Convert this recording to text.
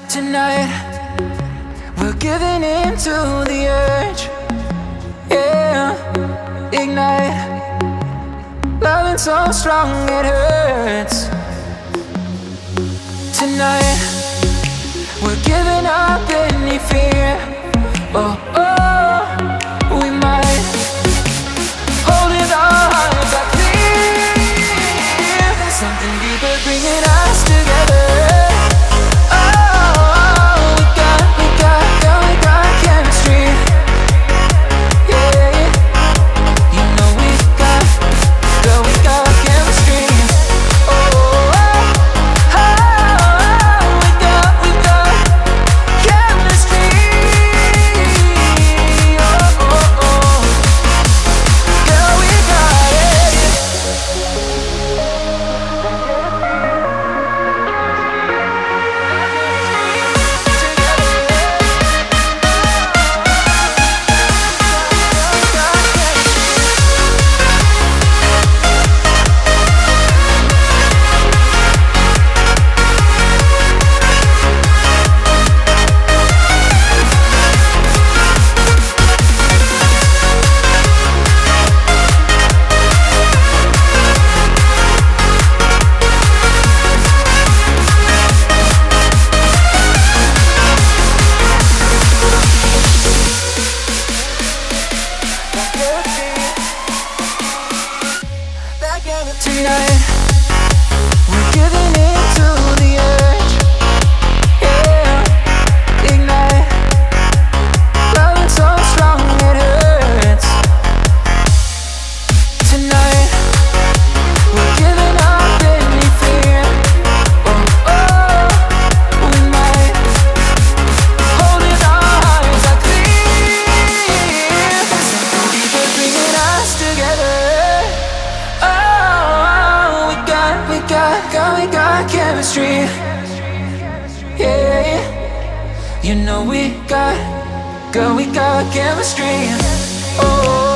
Tonight, we're giving in to the urge. Yeah, ignite. Loving so strong it hurts. Tonight, we're giving up any fear. Oh, oh, we might. Holding our hearts are clear. There's something deeper bringing us together. Tonight, we're giving in to the urge. Yeah, ignite. Loving so strong it hurts. Tonight, we're giving up any fear. Oh, oh, we might. Holding our hearts are clear. There's something deeper bringing us together. We got chemistry. Yeah, you know we got chemistry. Oh.